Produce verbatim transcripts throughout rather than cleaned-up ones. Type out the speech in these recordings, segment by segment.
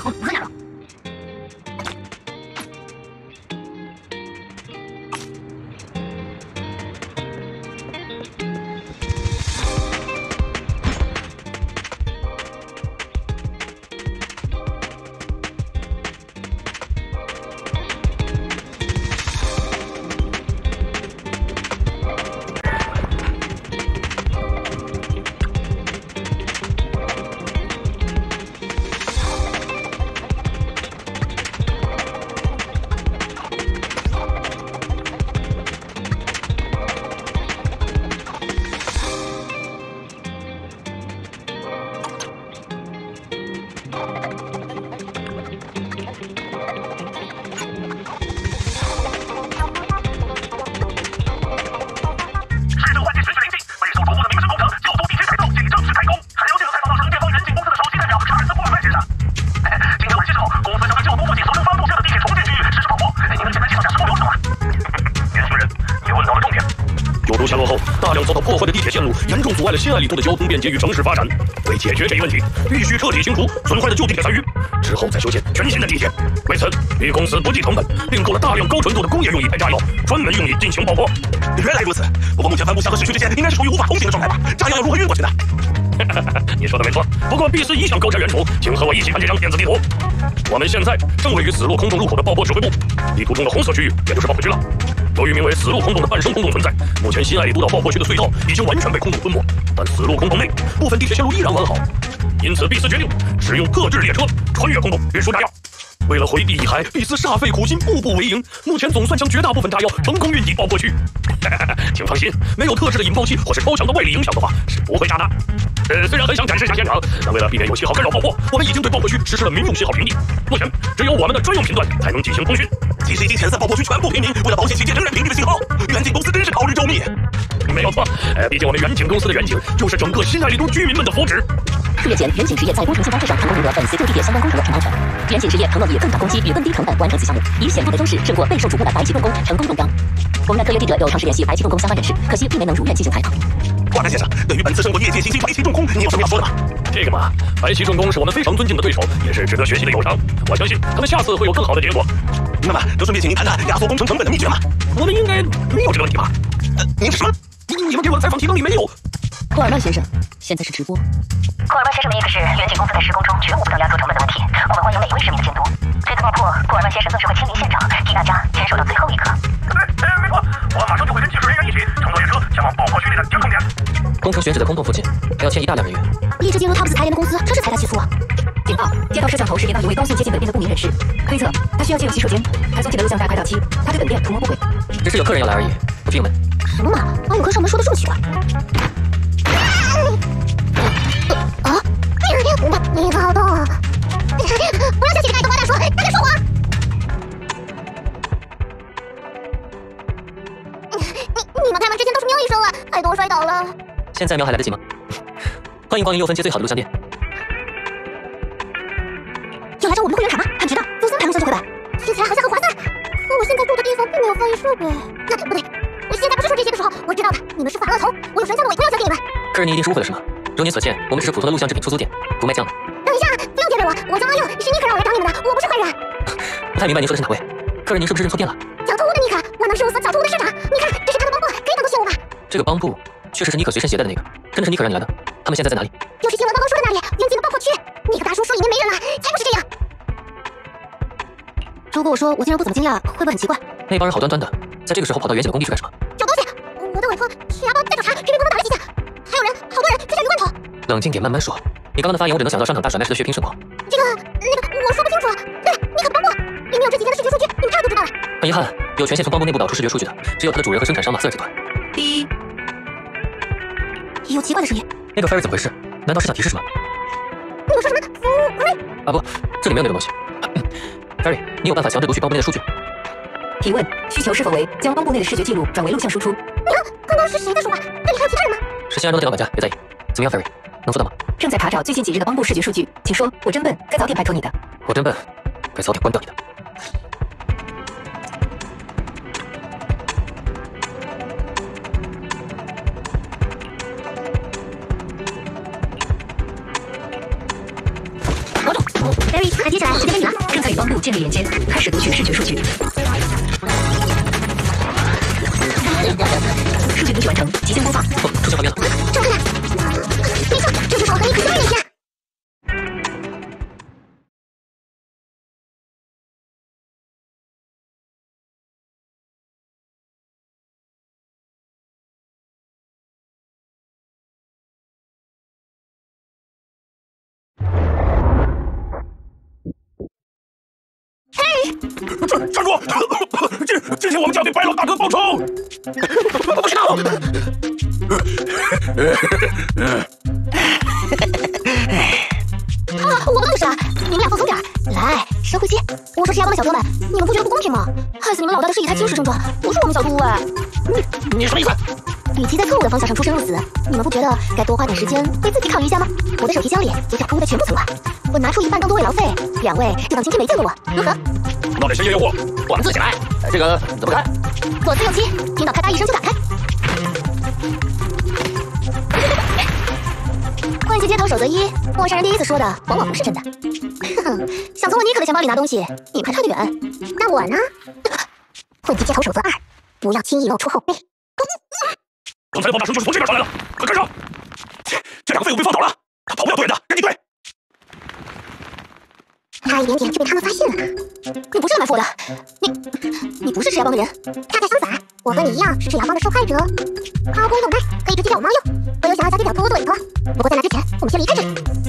好，快点了。 陷落后，大量遭到破坏的地铁线路严重阻碍了新爱丽都的交通便捷与城市发展。为解决这一问题，必须彻底清除损坏的旧地铁残余，之后再修建全新的地铁。为此，B公司不计成本并购了大量高纯度的工业用乙钛炸药，专门用以进行爆破。 原来如此，不过目前帆布箱和市区之间应该是处于无法通行的状态吧？炸药要如何运过去呢？ 你说的没错，不过必须一向高瞻远瞩，请和我一起看这张电子地图。我们现在正位于死路空洞入口的爆破指挥部，地图中的红色区域也就是爆破区了。由于名为死路空洞的半生空洞存在，目前新爱丽都道爆破区的隧道已经完全被空洞吞没，但死路空洞内部分地铁线路依然完好，因此 B 四决定使用特制列车穿越空洞运输炸药。为了回避遗骸，比斯煞费苦心，步步为营。目前总算将绝大部分炸药成功运抵爆破区。请放心，没有特制的引爆器或是超强的外力影响的话，是不会炸的。呃，虽然很想展示一下现场，但为了避免有信号干扰爆破，我们已经对爆破区实施了民用信号屏蔽。目前只有我们的专用频段才能进行通讯。 其实已经遣散爆破区全部平民，为了保险起见，仍然屏蔽了信号。远景公司真是考虑周密。 没有错，呃，毕竟我们远景公司的远景就是整个新爱丽都居民们的福祉。 数月前，远景实业在工程性方式上成功赢得本次旧地铁相关工程的承包权。远景实业承诺以更高攻击与更低成本完成此项目，以显著的优势胜过备受瞩目的白旗重工成功中标。我们的特约记者有尝试联系白旗重工相关人士，可惜并没能如愿进行采访。 华南先生，对于本次胜过业界新兴白旗重工，你有什么要说的吗？ 这个嘛，白旗重工是我们非常尊敬的对手，也是值得学习的友商。我相信他们下次会有更好的结果。 那么，就顺便请您谈谈压缩工程成本的秘诀吗？ 我们应该没有这个问题吧？ 呃，您是什么？ 你你们给我的采访提纲里没有。 库尔曼先生，现在是直播。 库尔曼先生的意思是，远景公司在施工中绝无不当压缩成本的问题，我们欢迎每一位市民的监督。这次爆破，库尔曼先生更是会亲临现场，替大家坚守到最后一刻。 对，没错，我马上就会跟技术人员一起乘坐列车前往爆破区内的交通点。 工程选址的空洞附近，还要迁移大量人员。 一直进入 T O P S 财联的公司，真是财大气粗啊！警报！接到摄像头识别到一位高速接近本店的不明人士，推测他需要进入洗手间。他总体的录像大快到期，他对本店图谋不轨。 只是有客人要来而已，不去应门。 什么嘛？把永科上门说的这么奇怪？啊！你好痛啊！不让小姐姐跟花大说，他在说谎。你你们开门之前都是喵一声了，害得我摔倒了。 现在喵还来得及吗？欢迎光临六分街最好的录像店。 要来找我们的会员卡吗？很值的，走三排录像就回本，听起来好像很划算。可我现在住的地方并没有放映设备。那不对，我现在不是说这些的时候，我知道的，你们是反恶头，我有神像的委托要交给你们。 客人，你一定是误会了是吗？如您所见，我们只是普通的录像制品出租店，不卖酱的。 等一下，不用点给我，我叫阿佑，是尼克让我来找你们的，我不是坏人。 不太明白您说的是哪位？客人，您是不是认错店了？ 小偷的尼克，我能事务所小偷的市长。你看，这是他的帮部，可以当做信物吧？ 这个帮部确实是尼克随身携带的那个，真的是尼克让你来的？他们现在在哪里？ 就是新闻刚刚说的那里，远景的爆破区。尼克大叔说里面没人了，才不是这样。如果我说我竟然不怎么惊讶，会不会很奇怪？ 那帮人好端端的，在这个时候跑到远景的工地去干什么？ 找东西。我的委托是牙膏在找茬，这边刚刚打了几架，还有人，好多人在下鱼罐头。 冷静点，慢慢说。你刚刚的发言，我只能想到商场大甩卖时的血拼盛况。 这个，那个，我说不清楚。对，尼克的帮部里面有这几天的视觉数据，你们看就知道了。 很遗憾，有权限从帮部内部导出视觉数据的，只有他的主人和生产商马瑟尔集团。 第一，有奇怪的声音。 那个 Ferry 怎么回事？难道是想提示什么？ 你们说什么？福瑞？ 啊不，这里没有那种东西。Ferry，你有办法强制读取帮部内的数据？ 提问：需求是否为将帮部内的视觉记录转为录像输出？ 你看，刚刚是谁在说话？这里还有其他人吗？ 是新安东的电脑管家，别在意。怎么样 ，Ferry， 能做到吗？ 正在查找最近几日的帮部视觉数据，请说。我真笨，该早点拜托你的。 我真笨，该早点关掉你的。 Ferry， 那接下来时间给你了，正在与帮部建立连接，开始读取视觉数据。数据读取完成，即将播放。 哦，出现画面了。 这么看来，没错，这就是我和你可惜的连接。 站站住！今今天我们就要对白老大哥报仇！不知道。 啊，我们不是啊！你们俩放松点，来，深呼吸。我说石家庄的小哥们，你们不觉得不公平吗？害死你们老大的是一台金石正传，不是我们小猪哎。 嗯，你什么意思？ 与其在错误的方向上出生入死，你们不觉得该多花点时间为自己考虑一下吗？我的手提箱里有小兔的全部存款，我拿出一半当多慰劳费，两位就当今天没见过我，如何？ 那得谁先验货？ 我们自己来。这个怎么开？ 左四右七，听到咔嗒一声就打开。关系街头守则一，陌生人第一次说的往往不是真的。哼，想从我妮可的钱包里拿东西，你们还差得远。那我呢？混迹街头守则二，不要轻易露出后背。 刚才的爆炸声就是从这边传来的，快跟上！这两个废物被放倒了，他跑不了多远的，赶紧追！ 差一点点就被他们发现了。你不是来买货的，你你不是赤牙帮的人。恰恰相反，我和你一样是赤牙帮的受害者。好不容易有耐，可以直接叫我猫用。我有想要加这条拖的委托，不过在那之前，我们先离开这里。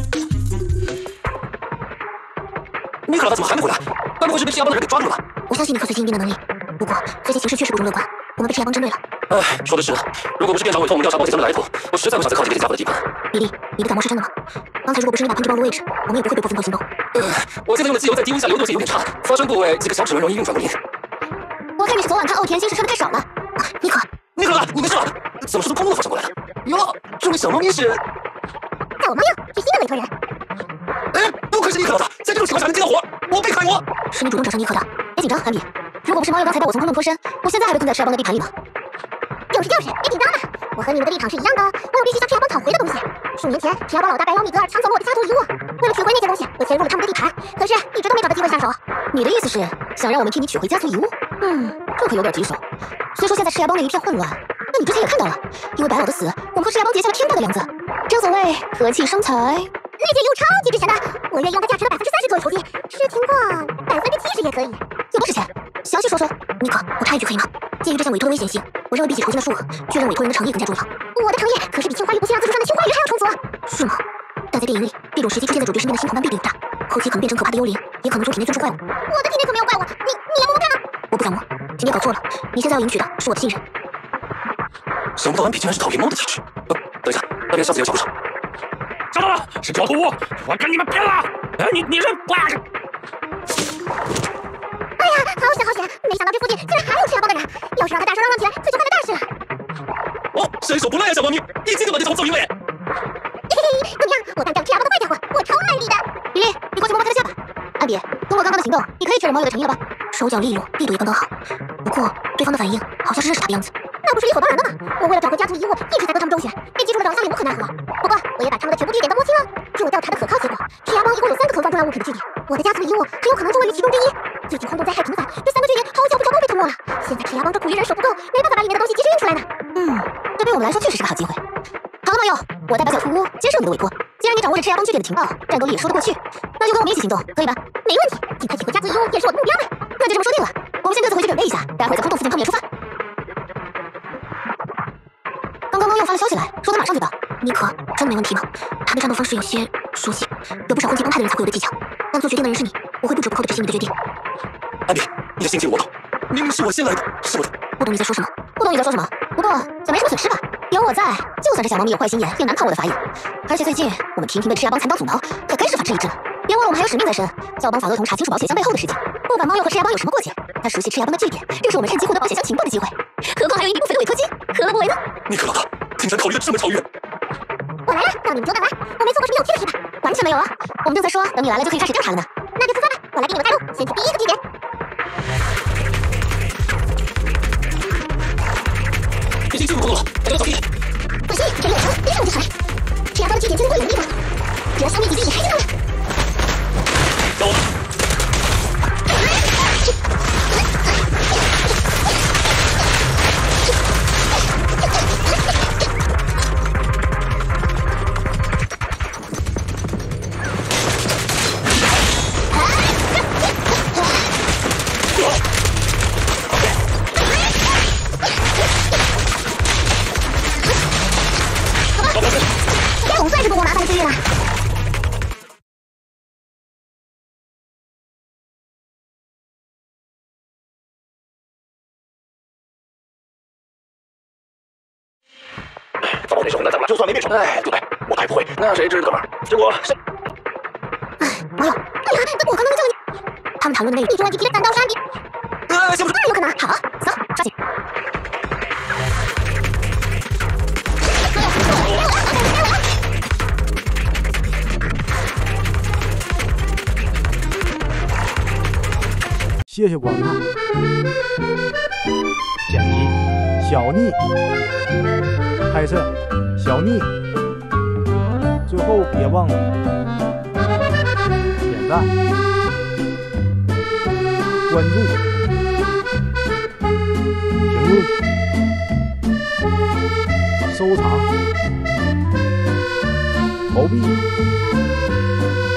妮可他怎么还没回来？该不会是被赤牙帮的人给抓住了吧？ 我相信你和随机应变的能力，不过最近形势确实不容乐观，我们被赤牙帮针对了。 哎，说的是。如果不是店长委托我们调查包铁箱的来头，我实在不想再靠近这些家伙的地盘。 比利，你的感冒是真的吗？刚才如果不是你把控制暴露位置，我们也不会被迫分头行动。 呃，我现在用的机油在低温下流动性有点差，发生部位几个小齿轮容易运转不灵。 我看你是昨晚看奥田星矢看的太少了。啊，妮可， 妮可，你没事吧？怎么是从空中发射过来的？哟，这位小猫咪是…… 带我猫用，是新的委托人。 哎，不愧是妮可老大，在这种情况下能接到活，我被砍我。 是你主动找上妮可的，别紧张，韩比。如果不是猫鼬刚才带我从空中脱身，我现在还被困在赤牙帮的地盘里呢。就是就是，别紧张嘛，我和你们的立场是一样的，我有必须向赤牙帮讨回的东西。数年前，赤牙帮老大白老米格尔抢走了我的家族遗物，为了取回那件东西，我潜入了他们的地盘，可是一直都没找到机会下手。你的意思是想让我们替你取回家族遗物？嗯，这可有点棘手。虽说现在赤牙帮里一片混乱，但你之前也看到了，因为白老的死，我们和赤牙帮结下了天大的梁子。正所谓和气生财。那件遗物超级值钱的，我愿意用它价值的百分之三十作为酬金，是情况百分之七十也可以。有多少钱？详细说说。妮可，我插一句可以吗？鉴于这项委托的危险性，我认为比起酬金的数额，确认委托人的诚意更加重要。我的诚意可是比青花玉不信让自助上的青花鱼还要充足。是吗？但在电影里，这种时机出现在主角身边的星狂般必定有大，后期可能变成可怕的幽灵，也可能从体内钻出怪物。我的体内可没有怪物，你你来摸摸看啊！我不想摸，今天搞错了，你现在要赢取的是我的信任。 想不到安比竟然是讨厌猫的体质。呃，等一下，那边下次有小不少。 找到了，是狡兔，我跟你们拼了！哎，你你人哇！ 哎呀，好险好险！没想到这附近竟然还有赤牙帮的人，要是让他大声嚷嚷起来，这就犯了大事了。 哦，伸手不赖呀，小猫咪，一击就把对方揍晕了耶！ 嘿嘿，怎么样？我干掉赤牙帮的坏家伙，我超卖力的。比利，你过去摸摸他的下巴。安比，通过刚刚的行动，你可以确认猫友的诚意了吧？手脚利落，力度也刚刚好。不过对方的反应好像是认识他的样子。那不是理所当然的吗？我为了找回家族遗物，一直在跟他们周旋，被击中的长相也无可奈何。不过我也把他们的全部地点都摸清了。据我调查的可靠结果，赤牙帮一共有三个存放重要物品的据点，我的家族遗物很有可能就位于其中之一。最近空洞灾害频繁，这三个据点好巧不巧都被吞没了。现在赤牙帮这苦力人手不够，没办法把里面的东西及时运出来呢。嗯，这对我们来说确实是个好机会。好了，猫友，我代表小兔屋接受你的委托。既然你掌握着赤牙帮据点的情报，战斗力也说得过去，那就跟我们一起行动，可以吧？没问题，尽快取回家族遗物也是我的目标呢。那就这么说定了。我们先各自回去准备一下，待会儿在空洞附近碰面出发。刚刚猫又发了消息来，说他马上就到。妮可，真的没问题吗？他的战斗方式有些熟悉，有不少混迹帮派的人才会有的技巧。但做决定的人是你，我会不折不扣的执行你的决定。 安比，你的心机我懂，明明是我先来的，是我的。 不懂你在说什么？不懂你在说什么？不过也没什么损失吧？有我在，就算这小猫咪有坏心眼，也难逃我的法眼。而且最近我们频频被赤牙帮残党阻挠，可该是反制一致了。别忘了我们还有使命在身，叫帮法恶童查清楚保险箱背后的事情。不管猫友和赤牙帮有什么过节，他熟悉赤牙帮的据点，正是我们趁机获得保险箱情报的机会。何况还有一笔不菲的委托金，何乐不为呢？ 妮可老大，竟然考虑的这么超越。 我来了，让你们久等了。我没做过什么有趣的事吧？完全没有啊！我们正在说，等你来了就可以开始调查了呢。那就出发吧，我来给你们带路，先去第一个据点。 已经进入空洞了，大家小心！ 放心，这里有城，别让我进来。赤牙帮的据点监控有力吗？只要消灭几只野孩子他们。 小表现。 这总算是不够麻烦的机遇了。 早那时候那咱们就算没变成，哎，对，我还不会，那谁知哥们儿？结果是， 哎，王友，你看，这我刚刚叫你，他们谈论的那个地中问题提的单刀山比， 呃，行不？ 当然有可能。好，走，抓紧。 谢谢观看。剪辑小逆，拍摄小逆。最后别忘了点赞、关注、评论、收藏、投币。